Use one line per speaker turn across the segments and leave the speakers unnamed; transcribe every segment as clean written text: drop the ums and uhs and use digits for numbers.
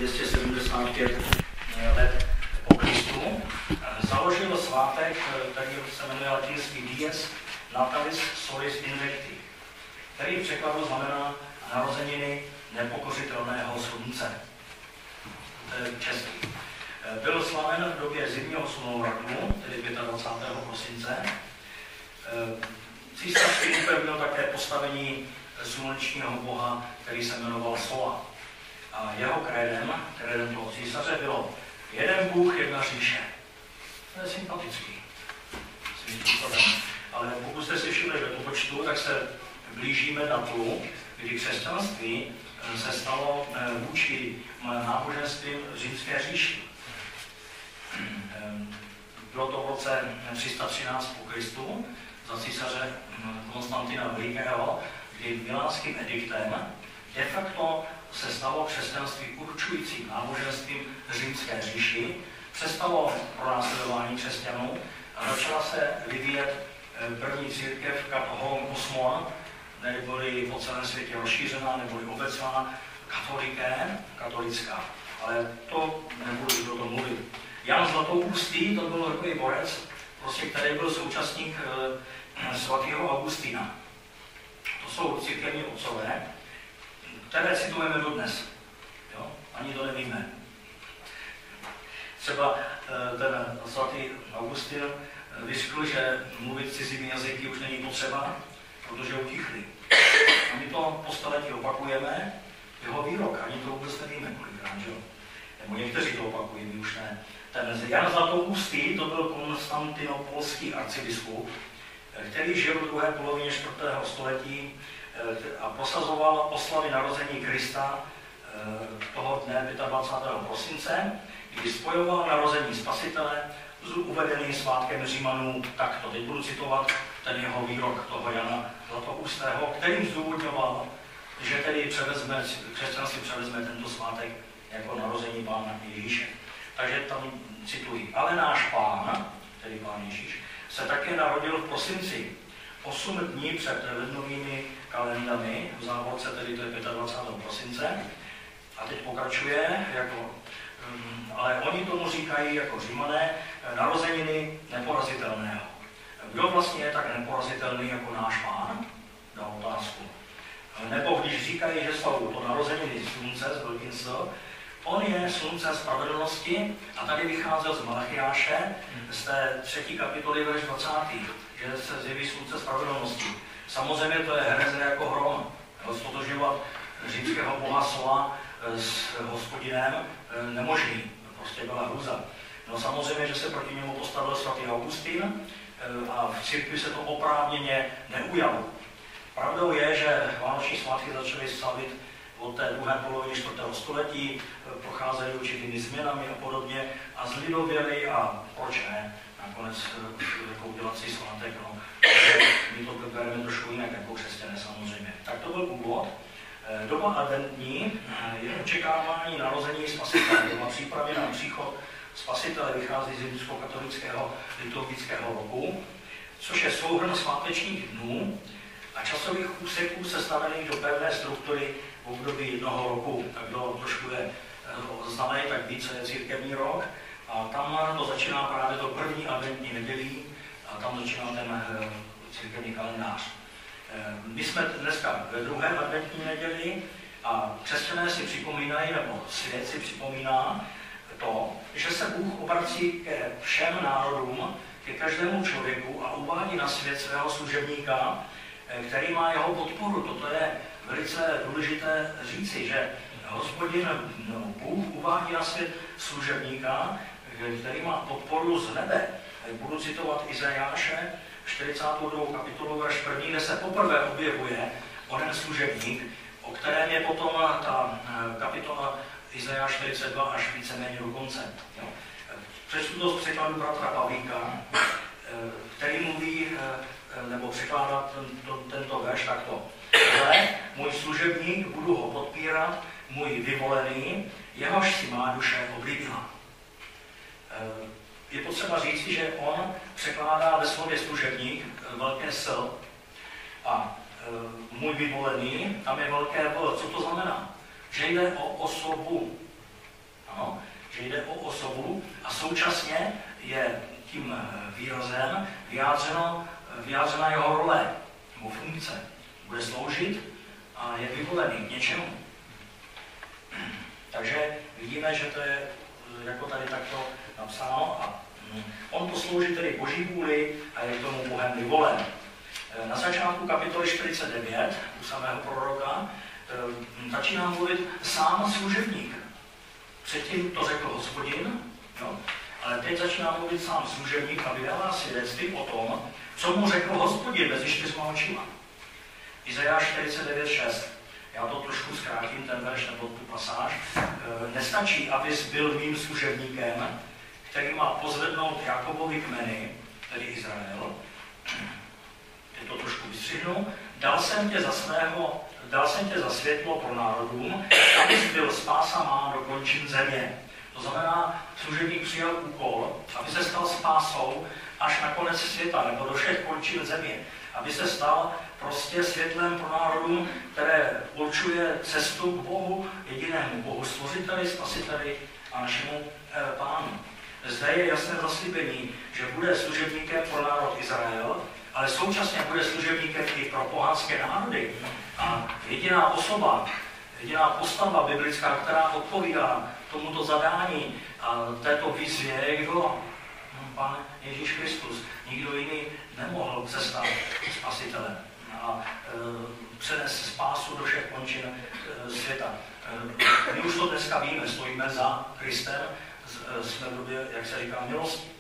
275 let po Kristu, založil svátek, který se jmenuje latinsky Dies Natalis Solis Invicti, který v překladu znamená narozeniny nepokořitelného slunce. To je český. Byl slaven v době zimního slunovratku, tedy 25. prosince. Císař upevnil také postavení slunečního boha, který se jmenoval Sola. A jeho krédem toho císaře bylo jeden bůh, jedna říše. To je sympatický. Ale pokud jste si všimli ve počtu, tak se blížíme datu, kdy křesťanství se stalo vůči náboženstvím římské říši. Bylo to v roce 313 po Kristu za císaře Konstantina Velikého, kdy milánským ediktem de facto se stalo křesťanství určujícím náboženstvím římské říši, přestalo pronásledování křesťanů a začala se vyvíjet první církev Katholon Kosmon, neboli po celém světě rozšířená, neboli obecná, katolická. Ale to nebudu do toho mluvit. Jan Zlatoustý, to byl takový borec, prostě, který byl současník svatého Augustína. To jsou církevní otcové, které citujeme dodnes. Jo? Ani to nevíme. Třeba ten svatý Augustín vyřkl, že mluvit cizími jazyky už není potřeba, protože utichli. A my to po staletí opakujeme, jeho výrok, ani to vůbec nevíme kolikrát, že jo? Nebo někteří to opakují, my už ne. Ten Jan Zlatoustý, to byl konstantinopolský arcibiskup, který žil v druhé polovině 4. století a prosazoval oslavy narození Krista toho dne 25. prosince, kdy spojoval narození Spasitele s uvedeným svátkem Římanů takto. Teď budu citovat ten jeho výrok toho Jana Zlatoustého, kterým zdůvodňoval, že tedy křesťanství převezme tento svátek jako narození Pána Ježíše. Takže tam cituji. Ale náš Pán, tedy Pán Ježíš, se také narodil v prosinci, 8 dní před lednovými kalendami, v závorce tedy to je 25. prosince. A teď pokračuje, ale oni tomu říkají jako Římané, narozeniny neporazitelného. Kdo vlastně je tak neporazitelný jako náš Pán? Dal otázku. Nebo když říkají, že jsou to narozeniny slunce z velkým S, on je slunce spravedlnosti a tady vycházel z Malachiáše z té 3. kapitoly verš 20. že se zjeví slunce spravedlnosti. Samozřejmě to je hereze jako hrom. Stotožňovat římského boha Sola s Hospodinem nemožný. Prostě byla hruza. No samozřejmě, že se proti němu postavil svatý Augustín a v církvi se to oprávněně neujalo. Pravdou je, že vánoční svátky začaly slavit od té druhé poloviny 4. století, procházely určitými změnami a podobně a zlidověli a proč ne, nakonec jako udělat si svátek, no. My to bereme trošku jinak jako křesťané samozřejmě. Tak to byl úvod. Doba adventní je očekávání narození Spasitele, doba přípravy na příchod Spasitele vychází z римskokatolického liturgického roku, což je souhrn svátečních dnů a časových úseků sestavených do pevné struktury v období jednoho roku. Tak kdo trošku je znalý, tak ví, co je církevní rok. A tam to začíná právě to první adventní nedělí a tam začíná ten církevní kalendář. My jsme dneska ve druhé adventní neděli a křesťané si připomínají, nebo svět si připomíná to, že se Bůh obrací ke všem národům, ke každému člověku a uvádí na svět svého služebníka, který má jeho podporu. Toto je velice důležité říci, že Hospodin, Bůh uvádí na svět služebníka, který má podporu z nebe. Budu citovat Izajáše, 42. kapitolu, verš 1, kde se poprvé objevuje onen služebník, o kterém je potom ta kapitola Izajáš 42 až víceméně do konce. Přečtu to z překladu bratra Pavlíka, který mluví, nebo překládá tento verš takto. Ale můj služebník, budu ho podpírat, můj vyvolený, jehož si má duše oblíbila. Je potřeba říci, že on překládá ve slově služebník velké S a můj vyvolený, tam je velké V. Co to znamená? Že jde o osobu. Ano, že jde o osobu a současně je tím výrazem vyjádřena jeho role nebo funkce. Bude sloužit a je vyvolený k něčemu. Takže vidíme, že to je jako tady takto napsáno a on poslouží tedy Boží vůli a je k tomu Bohem vyvolen. Na začátku kapitoly 49 u samého proroka začíná mluvit sám služebník. Předtím to řekl Hospodin, jo? Ale teď začíná mluvit sám služebník a vydává svědectví o tom, co mu řekl Hospodin mezi 4 očima. Izajáš 49:6. Já to trošku zkrátím, ten verš nebo tu pasáž. Nestačí, abys byl mým služebníkem, který má pozvednout Jakobovi kmeny, tedy Izrael. Teď to trošku vystřihnu. Dal jsem tě za světlo pro národům, abys byl spása má do končin země. To znamená, služebník přijal úkol, aby se stal spásou až na konec světa, nebo do všech končin země. Aby se stal prostě světlem pro národům, které určuje cestu k Bohu, jedinému Bohu, stvořiteli, spasiteli a našemu Pánu. Zde je jasné zaslíbení, že bude služebníkem pro národ Izrael, ale současně bude služebníkem i pro pohanské národy. A jediná osoba, jediná postava biblická, která odpovídá tomuto zadání a této výzvě, je kdo? Pán Ježíš Kristus. Nikdo jiný nemohl se stát spasitelem a přenést spásu do všech končin světa. My už to dneska víme, stojíme za Kristem, jsme v době, jak se říká, milosti.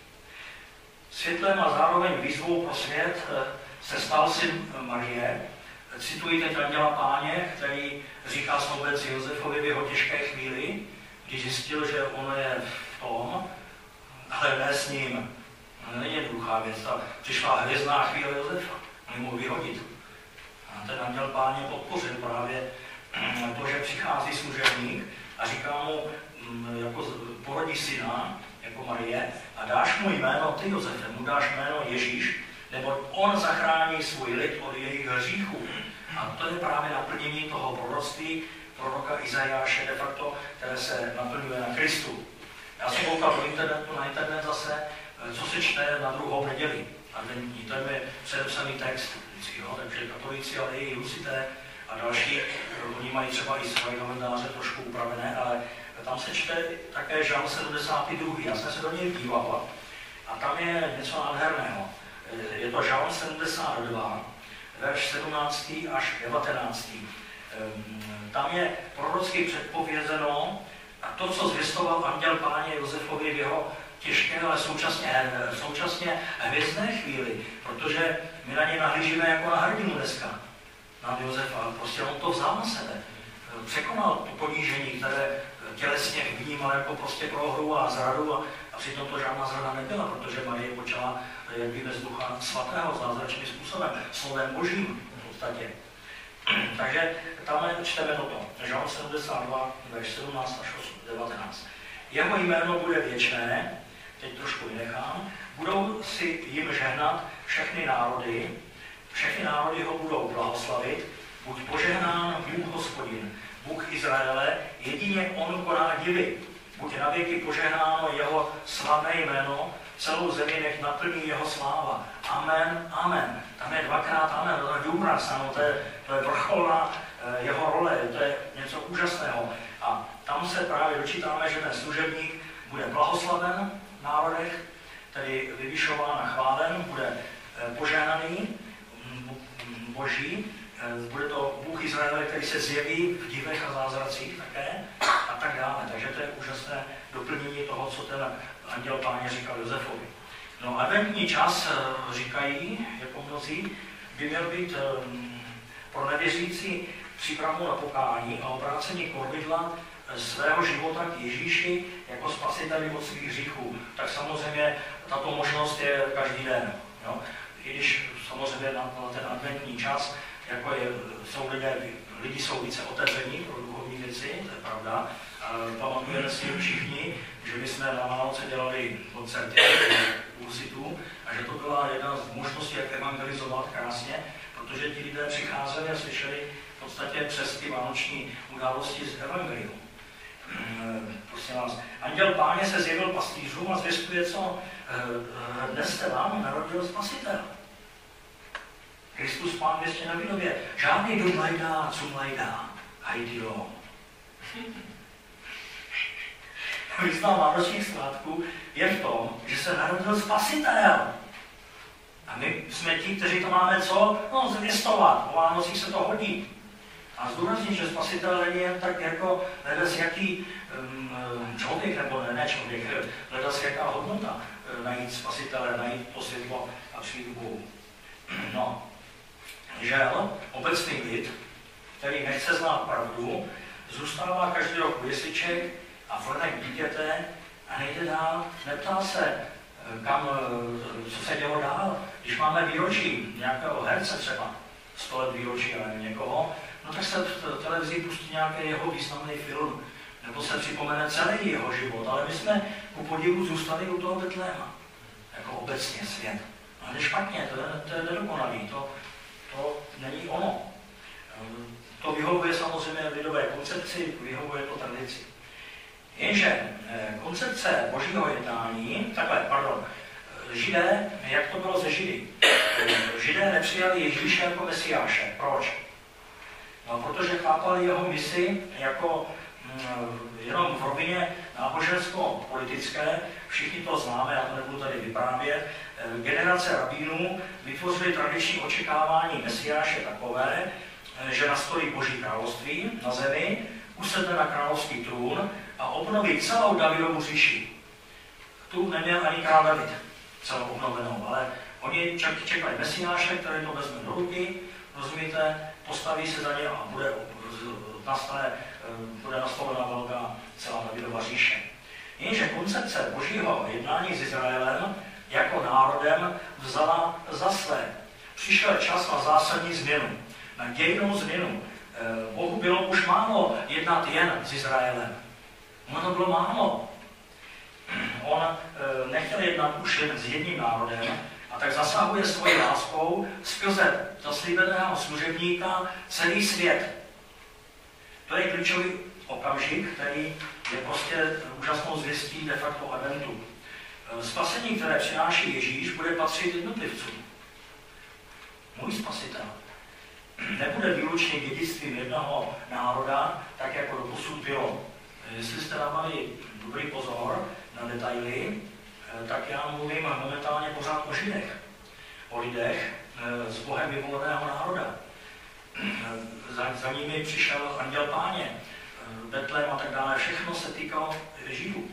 Světlem a zároveň výzvou pro svět se stal syn Marie. Cituji teď anděla Páně, který říká snoubenci Josefovi v jeho těžké chvíli, když zjistil, že ono je v tom, ale ne s ním. Není jednoduchá věc. Přišla hvězdná chvíle Josefa. On mohl vyhodit. A ten anděl Páně podpořil právě to, že přichází služebník a říká mu, jako porodí syna, jako Marie, a dáš mu jméno, ty Josefe, mu dáš jméno Ježíš, nebo on zachrání svůj lid od jejich hříchů. A to je právě naplnění toho proroctví proroka Izajáše de facto, které se naplňuje na Kristu. Já jsem koukal na internet zase, co se čte na druhou neděli. Adventní, to je předepsaný text, jo? Takže katolíci, ale i husité a další, oni mají třeba i svoje kalendáře trošku upravené, ale tam se čte také Žalm 72. Já jsem se do něj díval a tam je něco nádherného. Je to Žalm 72, verš 17. až 19. Tam je prorocky předpovězeno a to, co zvěstoval anděl Páně Josefovi v jeho těžké, ale současně hvězdné chvíli, protože my na něj nahlížíme jako na hrdinu dneska, na Josefa. Prostě on to vzal na sebe. Překonal to ponížení, které tělesně vnímal jako prostě prohru a zradu a přitom to žádná zrada nebyla, protože Marie počala jak by bez Ducha Svatého zázračným způsobem, slovem Božím v podstatě. Takže tam čteme toto. Žalm 72, verš 17 až 19. Jeho jméno bude věčné, teď trošku vynechám, budou si jim žehnat všechny národy ho budou blahoslavit, buď požehnán Bůh Hospodin, Bůh Izraele, jedině on koná divy, buď navěky požehnáno jeho slavné jméno, celou zemi nech naplní jeho sláva. Amen, amen. Tam je dvakrát amen, to je důraz, ano, to je vrcholná jeho role, to je něco úžasného. A tam se právě dočítáme, že ten služebník bude blahoslaven v národech, tedy vyvyšován a chválen, bude požehnaný Boží, bude to Bůh Izraele, který se zjeví v divech a zázracích také a tak dále. Takže to je úžasné doplnění toho, co ten anděl Páně říkal Josefovi. No adventní čas, říkají, jako mnozí, by měl být pro nevěřící přípravu na pokání a obrácení kormidla svého života k Ježíši jako spasiteli od svých hříchů. Tak samozřejmě tato možnost je každý den. Jo? I když samozřejmě na ten adventní čas, jako jsou lidi jsou více otevření pro duchovní věci, to je pravda. Pamatujeme si všichni, že my jsme na Vánoce dělali koncerty kursitů a že to byla jedna z možností, jak evangelizovat krásně, protože ti lidé přicházeli a slyšeli v podstatě přes ty vánoční události z evangeliu. Prostě prosím vás. Anděl Páně se zjevil pastýřům a zvěstuje, co dnes se vám narodil Spasitel. Kristus Pán věstě na Vidově. Žádný dumlajda, cumlajda, hajdilo. Význam vánočních svátků je v tom, že se narodil Spasitel. A my jsme ti, kteří to máme co? No, zvěstovat. O Vánocích se to hodí. A zdůraznit, že Spasitel není jen tak jako ledas jaký člověk, nebo ne člověk, ledas jaká hodnota najít Spasitele, najít to světlo a přijít k Bohu. No, žel, obecný lid, který nechce znát pravdu, zůstává každý rok u jesliček a vrnek dítěte a nejde dál, neptá se, kam, co se dělo dál. Když máme výročí nějakého herce třeba, 100 let výročí, ale někoho, no tak se v televizi pustí nějaký jeho významný film, nebo se připomene celý jeho život, ale my jsme ku podivu zůstali u toho Betléma, jako obecně svět. Ale špatně, to je nedokonalý, to není ono. To vyhovuje samozřejmě lidové koncepci, vyhovuje to tradici. Jenže koncepce božího jednání, Židé, jak to bylo ze Židy? Židé nepřijali Ježíše jako Mesiáše. Proč? No, protože chápali jeho misi jako jenom v rovině nábožensko-politické, všichni to známe, já to nebudu tady vyprávět. Generace rabínů vytvořili tradiční očekávání Mesiáše takové, že nastolí Boží království na zemi, usedne na královský trůn a obnoví celou Davidovu říši. Tu neměl ani král David celou obnovenou, ale oni čekali Mesiáše, který to vezme do ruky, rozumíte, postaví se za ně a bude nastolena velká celá Davidova říše. Jenže koncepce božího jednání s Izraelem jako národem vzala za své. Přišel čas na zásadní změnu, na dějnou změnu. Bohu bylo už málo jednat jen s Izraelem. Ono to bylo málo. On nechtěl jednat už jen s jedním národem, a tak zasahuje svojí láskou skrze zaslíbeného služebníka celý svět. To je klíčový okamžik, který je prostě úžasnou zvěstí de facto adventu. Spasení, které přináší Ježíš, bude patřit jednotlivcům. Můj spasitel nebude výlučně dědictvím jednoho národa, tak jako doposud bylo. Jestli jste dávali dobrý pozor na detaily, tak já mluvím momentálně pořád o Židech, o lidech z Bohem vyvoleného národa. Za nimi přišel Anděl Páně, Betlém a tak dále, všechno se týkalo Židů.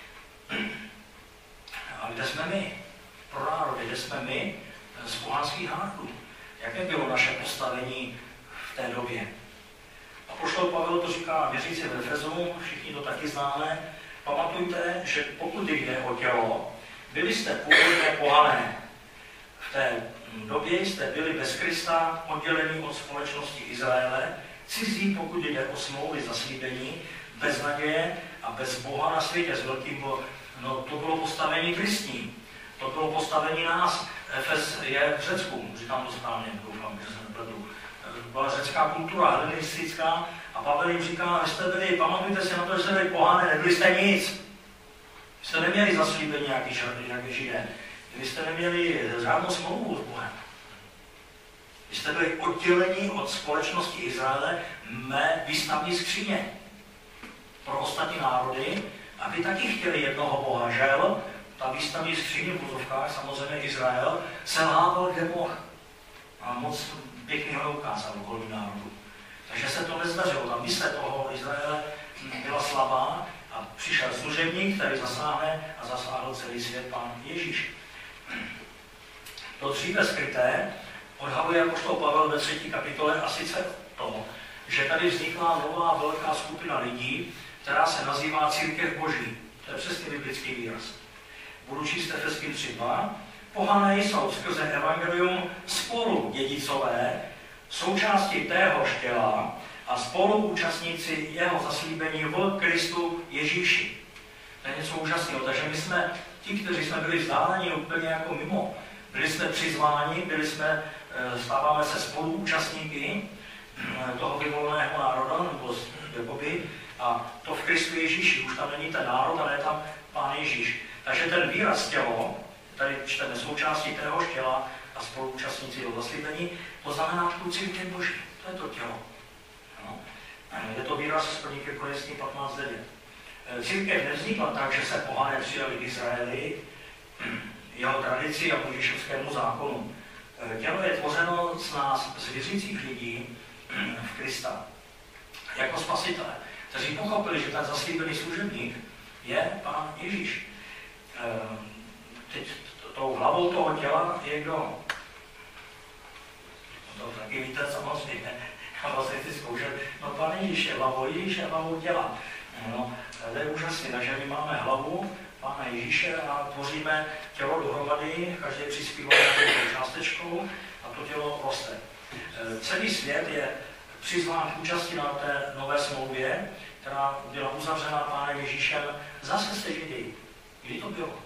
A kde jsme my? Pro národy, kde jsme my z pohanských národů? Jaké bylo naše postavení v té době? Apoštol Pavel to říká věřící v Efezu, všichni to taky známe. Pamatujte, že pokud jde o tělo, byli jste původně pohané. V té době jste byli bez Krista oddělení od společnosti Izraele, cizí, pokud jde o smlouvy zaslíbení, bez naděje a bez Boha na světě s velkým no, to bylo postavení kristní. To bylo postavení nás. Efes je v Řecku, říkám to správně, doufám, že se nepletu. Byla řecká kultura, hellenistická, a Pavel jim říká, vy jste byli, pamatujte si na to, že jste byli pohané, nebyli jste nic. Vy jste neměli zaslíbení nějaký Židé. Vy jste neměli žádnou smlouvu s Bohem. Vy jste byli odděleni od společnosti Izraele, mé výstavní skříně. Pro ostatní národy, aby taky chtěli jednoho Boha, žel, ta výstavní skříně v vozovkách, samozřejmě Izrael, selhával, kde mohl. A moc pěkně ho ukázal okolní národu. Takže se to nezdařilo. Ta mise toho Izraele byla slabá a přišel služebník, který zasáhne a zasáhl celý svět, Pán Ježíš. To dříve skryté odhaluje apoštol Pavel ve 3. kapitole a sice to, že tady vznikla nová velká skupina lidí, která se nazývá Církev Boží. To je přesně biblický výraz. Budu číst Efeským 3:2. Pohané jsou skrze evangelium spolu dědicové, součástí téhož těla a spoluúčastníci jeho zaslíbení v Kristu Ježíši. To je něco úžasného. Takže my jsme ti, kteří jsme byli vzdáleni úplně jako mimo. Byli jsme přizváni, stáváme se spoluúčastníky toho vyvoleného národa, nebo jakoby A to v Kristu Ježíši, už tam není ten národ, ale je tam Pán Ježíš. Takže ten výraz tělo, tady čteme součástí téhož těla a spoluúčastníci jeho zaslíbení, to znamená tu církev Boží, to je to tělo. No. Je to výraz z 1. Korinským 15:9. Církev nevznikla tak, že se pohané přijali k Izraeli, jeho tradici a božíšovskému zákonu. Tělo je tvořeno z nás, z věřících lidí v Krista, jako spasitele, kteří pochopili, že ten zaslíbený služebník je Pán Ježíš. Teď tou hlavou toho těla je kdo? To taky víte samozřejmě. A vlastně chci zkoušet, no Pán Ježíš je hlavou, Ježíš je hlavou těla. No, to je úžasné, takže my máme hlavu Pána Ježíše a tvoříme tělo dohromady, každý přispívá nějakou částečkou a to tělo roste. Celý svět je přizván k účasti na té nové smlouvě, která byla uzavřena Pánem Ježíšem zase se Židy. Kdy to bylo?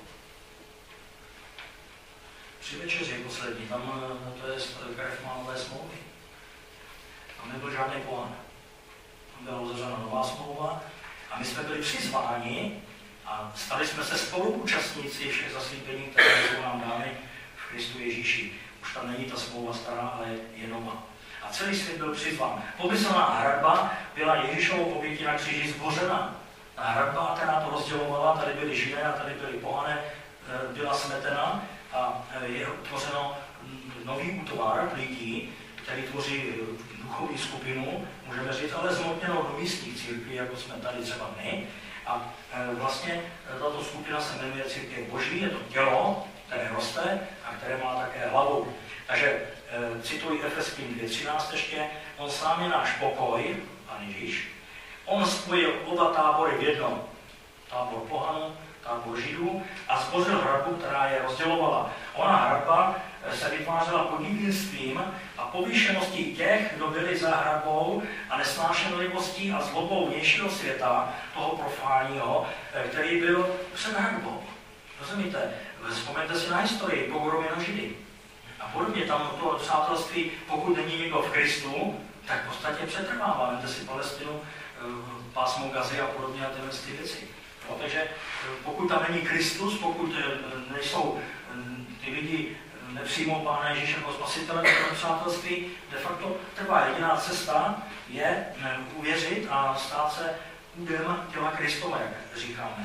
Při večeři poslední, tam to je krev má nové smlouvy. Tam nebyl žádný pohan. Tam byla uzavřena nová smlouva a my jsme byli přizváni a stali jsme se spoluúčastníci všech zaslíbení, které jsou nám dány v Kristu Ježíši. Už tam není ta smlouva stará, ale je nová. A celý svět byl přizván. Pomyslná hradba byla Ježíšovou obětí na kříži zbořena. Ta hradba, která to rozdělovala, tady byly Židé a tady byly pohané, byla smetena a je tvořeno nový útvar lidí, který tvoří duchovní skupinu, můžeme říct, ale zmotněnou do místních církví, jako jsme tady třeba my. A vlastně tato skupina se jmenuje Církev Boží, je to tělo, které roste a které má také hlavu. Takže cituji Efeským 2.13 ještě, on sám je náš pokoj, Pán Ježíš, on spojil oba tábory v jednom, tábor pohanů, tábor Židů a zbořil hradbu, která je rozdělovala. Ona hradba se vytvářela podivenstvím a povýšeností těch, kdo byli za hradbou a nesnášenlivostí a zlobou vnějšího světa, toho profánního, který byl před hradbou. Rozumíte? Vzpomeňte si na historii, pogorově na Židy. A podobně tam to přátelství, pokud není někdo v Kristu, tak v podstatě přetrvává. Vemte si Palestinu, pásmo Gazy a podobně a tyhle ty věci. No, takže pokud tam není Kristus, pokud nejsou ty lidi nepřijmou Pána Ježíše jako spasitele, tak to přátelství de facto trvá. Jediná cesta je uvěřit a stát se údem těla Kristova, jak říkáme.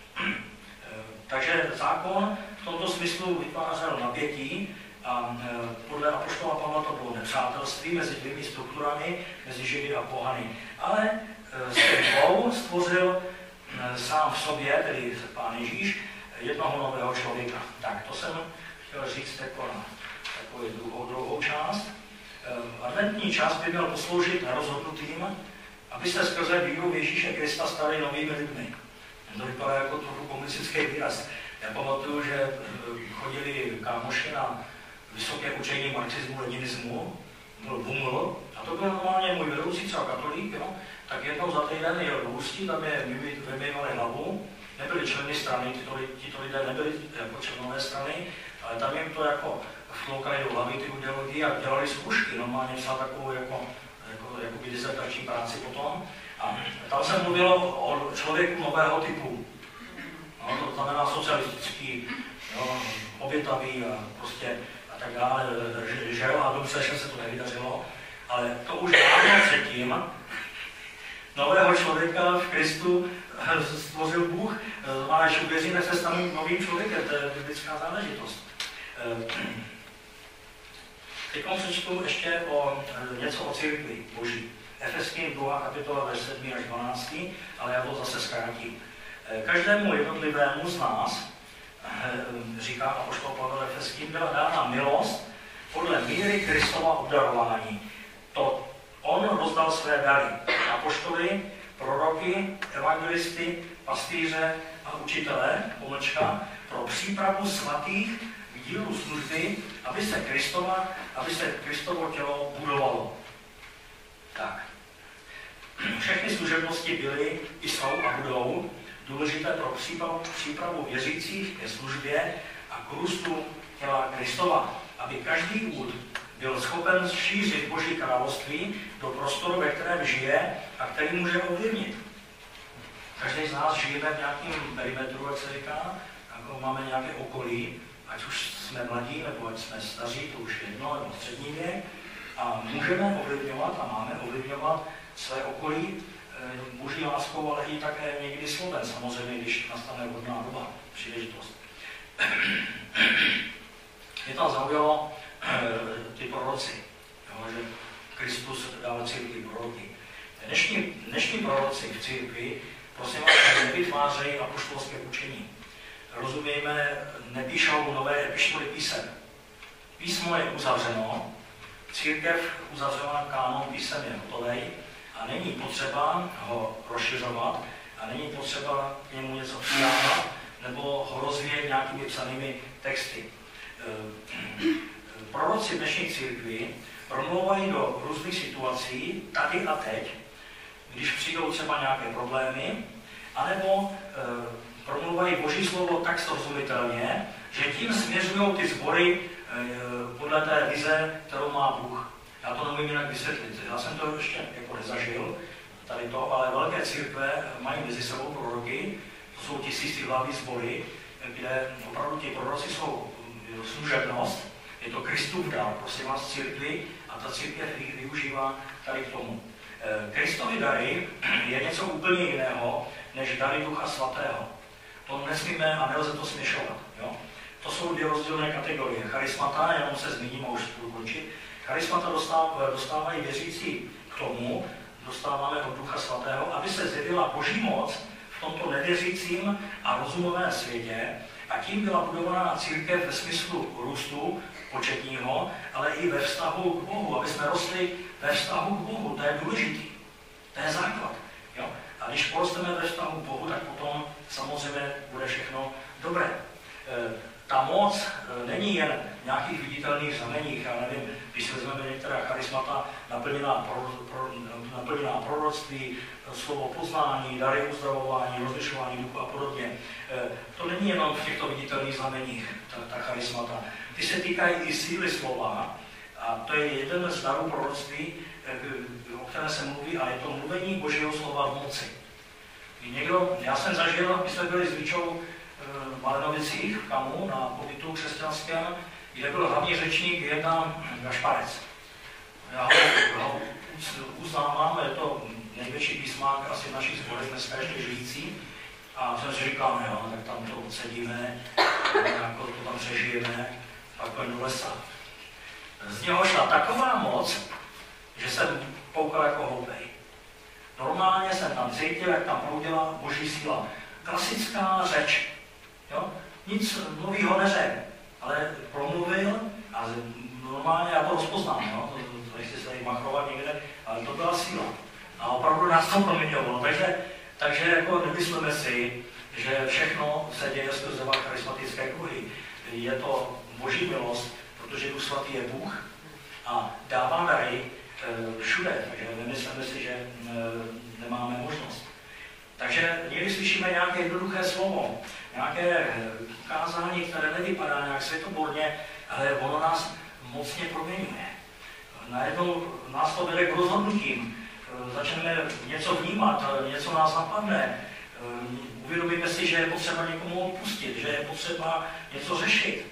Takže zákon v tomto smyslu vytvářel napětí a podle apoštola Pavla to bylo nepřátelství mezi dvěmi strukturami, mezi Židy a pohany. Ale z těch dvou stvořil sám v sobě, tedy Pán Ježíš, jednoho nového člověka. Tak, to jsem chtěl říct jako na takovou druhou část. Adventní čas by měl posloužit nerozhodnutým, aby se skrze víru v Ježíše Krista stali novými lidmi. To vypadá jako trochu komunistický výraz. Já pamatuju, že chodili kámoši na vysoké učení marxismu, leninismu, byl BUML, a to byl normálně můj vedoucí, třeba katolík, jo? Tak jednou za týden jel do Ústí, tam je vymývali hlavu, nebyli členy strany, tito lidé nebyli jako členové strany, ale tam jim to jako vtloukali do hlavy ty ideologie a dělali zkušky, normálně psal takovou jako disertační práci potom. A tam se mluvilo o člověku nového typu. No, to znamená socialistický, jo, obětavý a prostě a tak dále, že jo, a dobře, že se to nevydařilo, ale to už dávno předtím nového člověka v Kristu stvořil Bůh, a až uvěříme, se stane novým člověkem, to je biblická záležitost. Teď přečtu ještě něco o církvi Boží. Efeským 2. kapitola ve 7. až 12. ale já to zase zkrátím. Každému jednotlivému z nás, říká apoštol Pavel Efeským, byla dána milost podle míry Kristova obdarování. To on rozdal své dary. Apoštoly, proroky, evangelisty, pastýře a učitele, pro přípravu svatých k dílu služby, aby se Kristovo tělo budovalo. Tak. Všechny služebnosti byly, i jsou a budou důležité pro přípravu věřících ke službě a k růstu těla Kristova, aby každý úd byl schopen šířit Boží království do prostoru, ve kterém žije a který může ovlivnit. každý z nás žijeme v nějakém perimetru, jak se říká, jako máme nějaké okolí, ať už jsme mladí, nebo ať jsme staří, to už jedno, nebo střední věk, a můžeme ovlivňovat a máme ovlivňovat své okolí boží láskou, ale i také někdy slovem, samozřejmě, když nastane vhodná doba, příležitost. Mě tam zaujalo ty proroci, jo, že Kristus dal církvi proroky. Dnešní proroci v církvi, prosím vás, nevytvářejí apoštolské učení. Rozumějme, nepíšou nové epištoly písem. Písmo je uzavřeno, církev uzavřená kánon písem je hotový a není potřeba ho rozšiřovat a není potřeba k němu něco přidávat nebo ho rozvíjet nějakými psanými texty. Proroci dnešní církvi promlouvají do různých situací, tady a teď, když přijdou třeba nějaké problémy, anebo promluvají Boží slovo tak srozumitelně, že tím směřují ty sbory podle té vize, kterou má Bůh. Já to nemůžu jinak vysvětlit. Já jsem to ještě jako nezažil, tady to, ale velké církve mají mezi sebou proroky, to jsou tisícihlavý sbory, kde opravdu ti proroci jsou služebnost, je to Kristův dar, prosím vás, církvi, a ta církev využívá tady k tomu. Kristovi dary je něco úplně jiného, než dary Ducha Svatého. To nesmíme a nelze to směšovat. Jo? To jsou dvě rozdílné kategorie. Charismata, jenom se zmíním a už budu končit. Charismata dostávají věřící k tomu, dostáváme od Ducha Svatého, aby se zjevila Boží moc v tomto nevěřícím a rozumovém světě, a tím byla budovaná církev ve smyslu růstu početního, ale i ve vztahu k Bohu, aby jsme rostli ve vztahu k Bohu. To je důležitý. To je základ. Jo? A když porosteme ve vztahu k Bohu, tak potom samozřejmě bude všechno dobré. Ta moc není jen v nějakých viditelných znameních, já nevím, když se vezmeme některá charismata naplněná proroctví, slovo poznání, dary uzdravování, rozlišování duchu a podobně. To není jenom v těchto viditelných znameních, ta charismata. Ty se týkají i síly slova, a to je jeden z darů proroctví, o které se mluví, a je to mluvení Božího slova v moci. Já jsem zažil, my jsme byli s Víčou v Malenovicích, v Kamu, na pobytu křesťanském, kde byl hlavní řečník Jirka Gašparec. Já ho uznávám, je to největší písmák asi v našich sborech dneska ještě žijící. A jsem si říkal, no, tak tam to odsedíme, jako to tam přežijeme, pak pojďme do lesa. Z něho šla taková moc, že jsem koukal jako hloupej. Normálně jsem tam cítil, jak tam proudila Boží síla. Klasická řeč. Jo? Nic novýho neřekl, ale promluvil a normálně já to rozpoznám. Jo? To nechci se tady machrovat někde, ale to byla síla. A opravdu nás to proměňovalo. Takže jako nemyslíme si, že všechno se děje skrze charismatické kruhy. Je to Boží milost, protože Duch Svatý je Bůh a dává dary všude, takže nemyslíme si, že nemáme možnost. Takže někdy slyšíme nějaké jednoduché slovo, nějaké kázání, které nevypadá nějak světoborně, ale ono nás mocně proměňuje. Najednou nás to vede k rozhodnutím. Začneme něco vnímat, něco nás napadne. Uvědomíme si, že je potřeba někomu odpustit, že je potřeba něco řešit.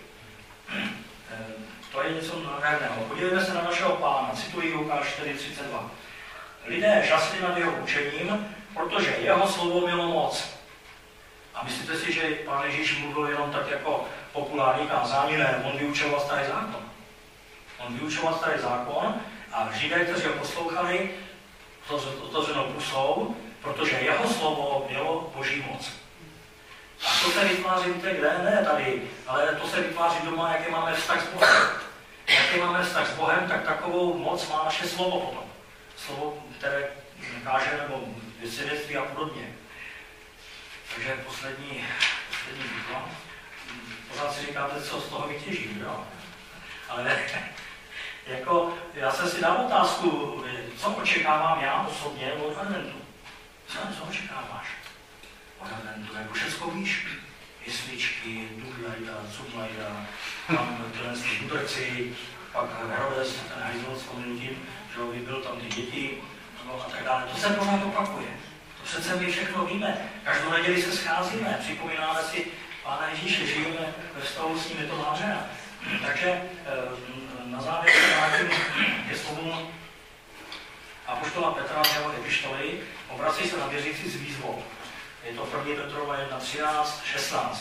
To je něco nádherného. Podívejme se na našeho Pána, cituji Lukáš 4:32. Lidé žasli nad jeho učením, protože jeho slovo mělo moc. A myslíte si, že Pán Ježíš mluvil jenom tak jako populární kázání? Ne, on vyučoval Starý zákon. On vyučoval Starý zákon a Židé, kteří ho poslouchali, otevřenou pusou, protože jeho slovo mělo Boží moc. A to se vytváří, víte kde? Ne tady, ale to se vytváří doma, jaký máme vztah s Bohem. Jaký máme vztah s Bohem, tak takovou moc má naše slovo potom. Slovo, které káže, nebo svědectví a podobně. Takže poslední výklad. Pořád si říkáte, co z toho vytěžím, jo? Ale jako, já jsem si dal otázku, co očekávám já osobně od adventu. Co očekáváš od adventu? Jako všecko víš? Jesličky, Duglajda, Cuglajda, tam tyhle budrci, pak Herodes, ten hajzl s komunitím, že vybil tam ty děti, no a tak dále. To se pořád opakuje. To přece my všechno víme. Každou neděli se scházíme, připomínáme si Pána Ježíše, žijeme ve vztahu s ním, je to nádhera. Takže na závěr se vrátím ke slovům apoštola Petra z jeho epištoly, obrací se na věřící s výzvou. Je to 1. Petrova 1.13-16.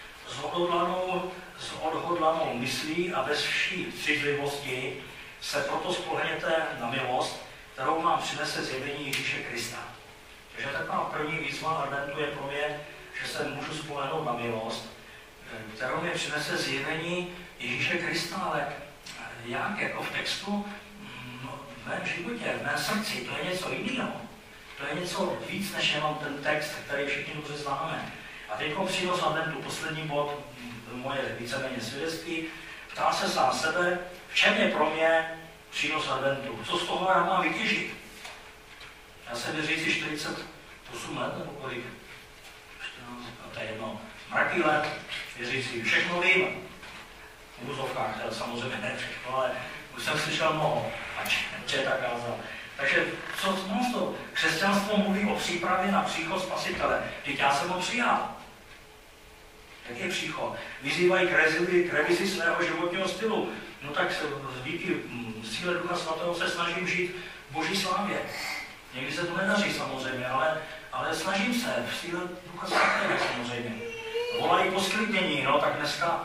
S odhodlanou myslí a bez vší střízlivosti se proto spolehněte na milost, kterou vám přinese zjevení Ježíše Krista. Takže taková první výzva adventu je pro mě, že se můžu spolehnout na milost, kterou mi přinese zjevení Ježíše Krista, ale jak jako v textu, v mém životě, v mém srdci, to je něco jiného. To je něco víc, než jenom ten text, který všichni dobře známe. A teď přínos adventu, poslední bod, moje víceméně svědectví, ptá se sám sebe, v čem je pro mě přínos adventu, co z toho já mám vytěžit. Já jsem věřící 48 let, nebo kolik? 14, to je jedno. Mraky let, věřící, všechno vím. V úzovkách, samozřejmě ne všechno, ale už jsem slyšel mnoho, ať je tak kázal. Takže co to? Křesťanstvo mluví o přípravě na příchod Spasitele. Teď já jsem ho přijal. Jaký je příchod? Vyzývají k revizi svého životního stylu. No tak díky síle Ducha Svatého se snažím žít v Boží slávě. Někdy se to nedaří samozřejmě, ale snažím se v síle Ducha Svatého samozřejmě. Volají po sklidnění, no tak dneska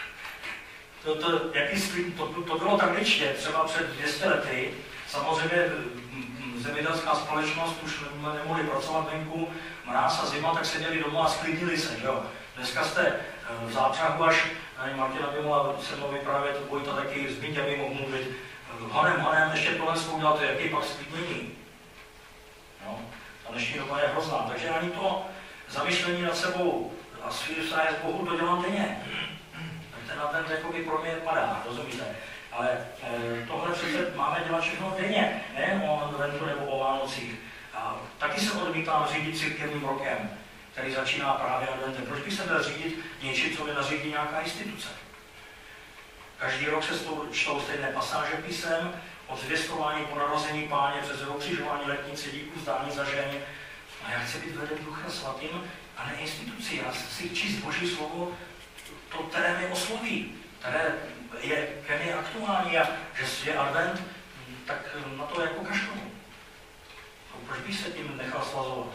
to bylo tradičně, třeba před 200 lety. Samozřejmě zemědělská společnost už nemohli pracovat venku, mráz a zima, tak seděli doma a sklidnili se. Jo. Dneska jste v zápřahu, až Martina by mohla se mnou vyprávět, Vojta taky Zbýtě by mohl mluvit. Honem, ještě tohle udělat, jaký pak sklidnění. No, ta dnešní doba je hrozná, takže ani to zamyšlení nad sebou a svým vztahem s Bohu to dělám denně. Tak ten advent jakoby pro mě padá, rozumíte? Ale tohle přece máme dělat všechno denně, ne o adventu nebo o Vánocích. A taky se odmítám řídit církevním rokem, který začíná právě adventem. Proč bych se měl řídit něčím, co mi nařídí nějaká instituce? Každý rok se čtou stejné pasáže písem, od zvěstování po narození Páně přes ukřižování letnice, díku zdání za žení. A já chci být veden Duchem Svatým a ne instituci. Já chci číst Boží slovo, to, které mě osloví, které je ke mně aktuální a že je advent, tak na to jako kašlu. Proč bych se tím nechal svazovat?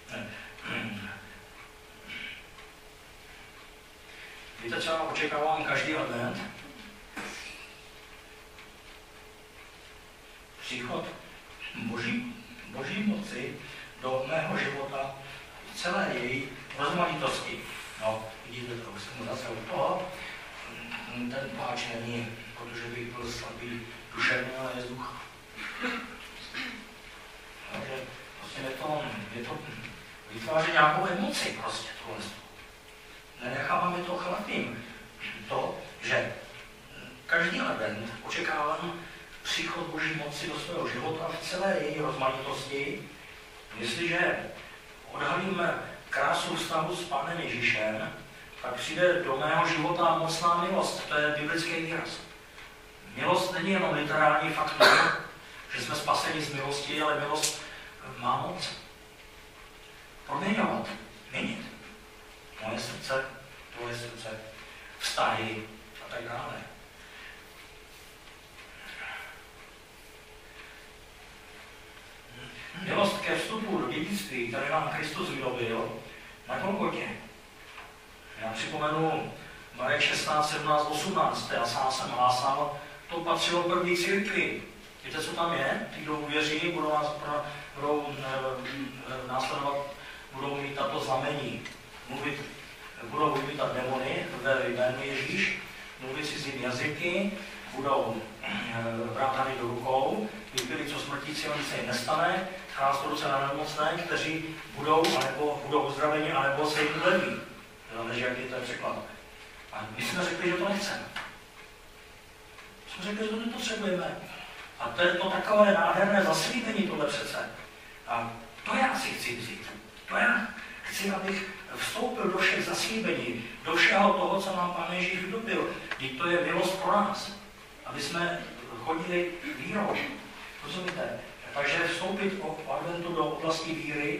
Víte, co já očekávám každý advent? Příchod Boží moci do mého života v celé její rozmanitosti. No, vidíte to, už jsem mu zase u toho. Ten pláč není, protože bych byl slabý duševně, ale je z ducha. Takže prostě je to vytváří nějakou emoci prostě tohle. Nenecháváme to chladným. To, že každý advent očekávám příchod Boží moci do svého života v celé její rozmanitosti. Jestliže odhalíme krásu vztahu s Pánem Ježíšem, tak přijde do mého života mocná milost. To je biblický výraz. Milost není jenom literální faktor, že jsme spaseni z milosti, ale milost má moc proměňovat, měnit moje srdce, tvoje srdce, vztahy a tak dále. Milost ke vstupu do dědictví, které nám Kristus vydobil na Golgotě. Já připomenu Marek 16, 17, 18, já sám jsem hlásal, to patřilo první církvi. Víte, co tam je? Ti, kdo uvěří, budou následovat, budou mít tato znamení. Budou vymítat démony ve jménu Ježíš, mluvit cizím jazyky, budou brát rany do rukou, vypili, co smrtící, oni se jim nestane, klást ruce na nemocné, kteří budou uzdraveni, anebo se jim uleví. Záleží, jaký je to překlad. A my jsme řekli, že to nechceme. Jsme řekli, že to nepotřebujeme. A to je to takové nádherné zaslíbení tohle přece. A to já si chci vzít. To já chci, abych vstoupil do všech zaslíbení, do všeho toho, co nám Pán Ježíš vydobil. Vždyť to je milost pro nás. Aby jsme chodili vírou. Rozumíte? Takže vstoupit o adventu do oblasti víry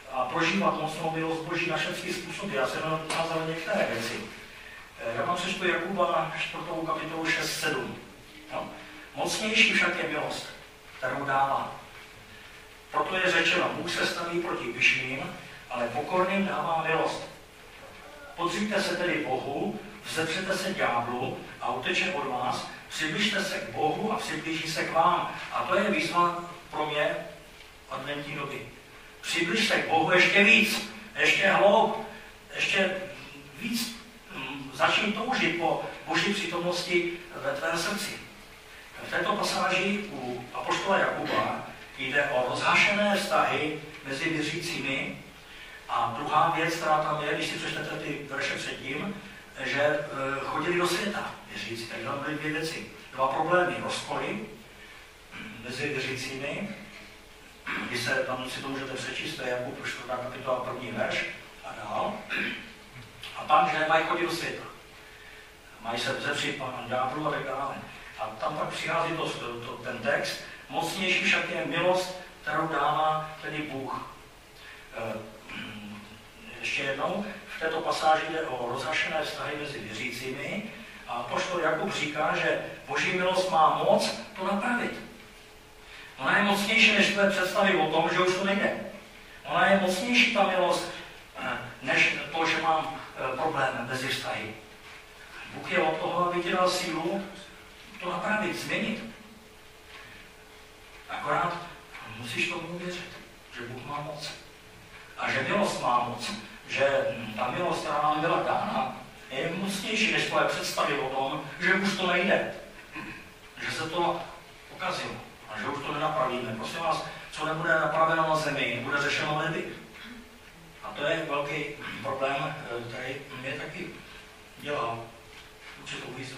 a prožívat mocnou milost Boží na všechny způsoby. Já jsem ukázal některé věci. Já vám přečtu Jakuba 4. kapitolu 6-7. No. Mocnější však je milost, kterou dává. Proto je řečeno, Bůh se staví proti pyšným, ale pokorným dává milost. Podříďte se tedy Bohu, vzepřete se ďáblu a uteče od vás, přibližte se k Bohu a přiblíží se k vám. A to je výzva pro mě adventní doby. Přibliž se k Bohu ještě víc, ještě hloub, ještě víc. Začni toužit po Boží přítomnosti ve tvém srdci. V této pasáži u apoštola Jakuba jde o rozhašené vztahy mezi věřícími. A druhá věc, která tam je, když si přečtete ty verše předtím, že chodili do světa věřící. Takže tam byly dvě věci. Dva problémy. Rozpory mezi věřícími, když se tam si to můžete přečíst, to je Jakub 4. kapitola 1. verš a dál. A pak, že mají chodit do světa. Mají se vzepřít Pánu ďáblu a tak dále. A tam pak přichází ten text. Mocnější však je milost, kterou dává tedy Bůh. Ještě jednou, v této pasáži jde o rozhašené vztahy mezi věřícími a apoštol Jakub říká, že Boží milost má moc to napravit. Ona je mocnější, než své představy o tom, že už to nejde. Ona je mocnější, ta milost, než to, že mám problém mezi vztahy. Bůh je od toho, aby ti dal sílu to napravit, změnit. Akorát musíš tomu věřit, že Bůh má moc. A že milost má moc. Že ta milost, která nám byla dána, je mocnější než tvoje představy o tom, že už to nejde. Že se to pokazilo a že už to nenapravíme. Prosím vás, co nebude napraveno na zemi, bude řešeno v nebi. A to je velký problém, který mě taky dělá určitou výzvu.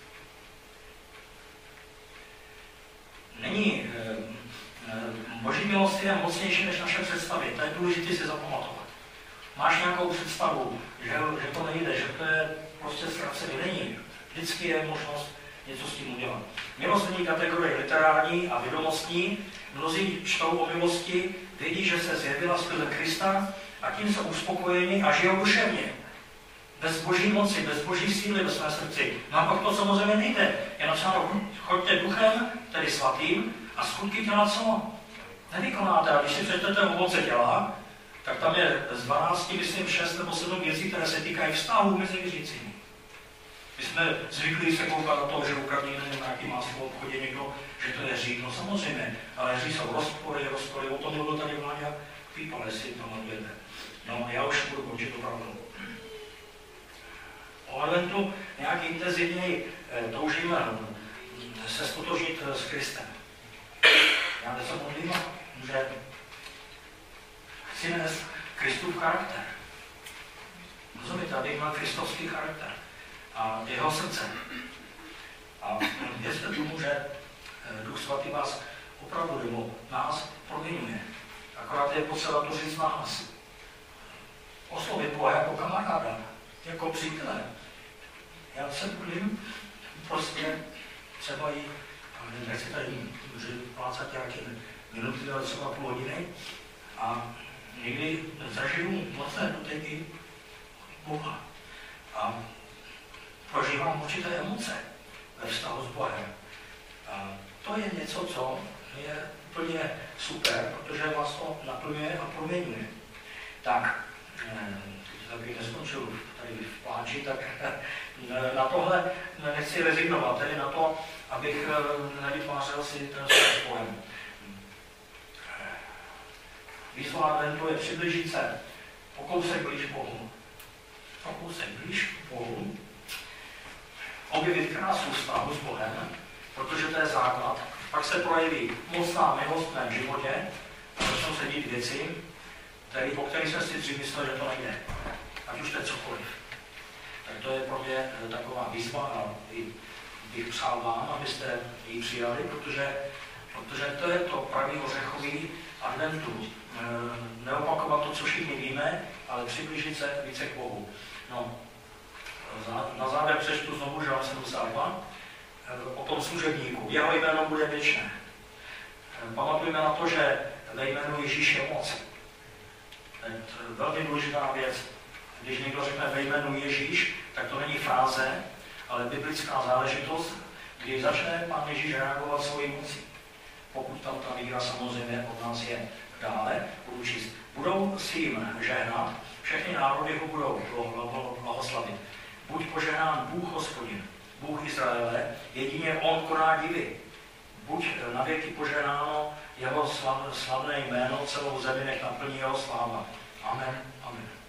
Není, Boží milost je mocnější než naše představy. To je důležité si zapamatovat. Máš nějakou představu, že to nejde, že to je prostě ztracený. Není. Vždycky je možnost něco s tím udělat. Milost není kategorie literární a vědomostní. Mnozí čtou o milosti, vědí, že se zjevila skrze Krista a tím jsou uspokojeni a žijou duševně. Bez Boží moci, bez Boží síly ve své srdci. No a pak to samozřejmě nejde. Je napsáno, choďte duchem, tedy svatým, a skutky těla co? Nevykonáte. A když si přečtete ovoce těla, tak tam je z 12, myslím, 6 nebo 7 věcí, které se týkají vztahů mezi věřícími. My jsme zvyklí se koukat na to, že ukradne nějaký máslo v obchodě někdo, že to je hřích. No samozřejmě, ale hřích jsou rozpory, o tom mluvil tady Vláďa Pípal, jestli to pamatujete. No, já už budu končit opravdu. O adventu nějak intenzivněji toužíme se stotožnit s Kristem. Já se modlím, že chci nést Kristův charakter. Rozumíte, abych měl kristovský charakter a jeho srdce. A věřte tomu, že Duch Svatý vás opravdu nebo nás proměňuje. Akorát je potřeba to říct na nás. Oslovit Boha jako kamaráda, jako přítele. Já se modlím, prostě třeba i, nechci tady plácat nějaké minuty, ale třeba půl hodiny. A někdy zažiju mocné doteky Boha. A prožívám určité emoce ve vztahu s Bohem. A to je něco, co je úplně super, protože vás to naplňuje a proměňuje. Tak, abych neskončil tady v pláči, tak na tohle nechci rezignovat, tedy na to, abych nevytvářel si ten svůj pojem. Výzva adventu je přiblížit se o kousek blíž Bohu. O kousek blíž Bohu. Objevit krásu vztahu s Bohem, protože to je základ. Pak se projeví mocná milost v mém životě a začnou se dít věci, po kterých jsem si dřív myslel, že to nejde. Ať už to je cokoliv. Tak to je pro mě taková výzva a bych přál vám, abyste ji přijali, protože to je to pravý ořechový adventu. Neopakovat to, co všichni víme, ale přiblížit se více k Bohu. No, na závěr přečtu znovu Žalm 72 o tom služebníku. Jeho jméno bude věčné. Pamatujme na to, že ve jménu Ježíš je moc. To je velmi důležitá věc. Když někdo řekne ve jménu Ježíš, tak to není fráze, ale biblická záležitost, kdy začne Pán Ježíš reagovat svojí mocí. Pokud tam ta víra samozřejmě od nás je. Dále budu číst. Budou s tím žehnat, všechny národy ho budou blahoslavit. Buď požehnán Bůh Hospodin, Bůh Izraele, jedině on koná divy. Buď navěky požehnáno jeho slavné jméno, celou zemi nech naplní jeho sláva. Amen. Amen.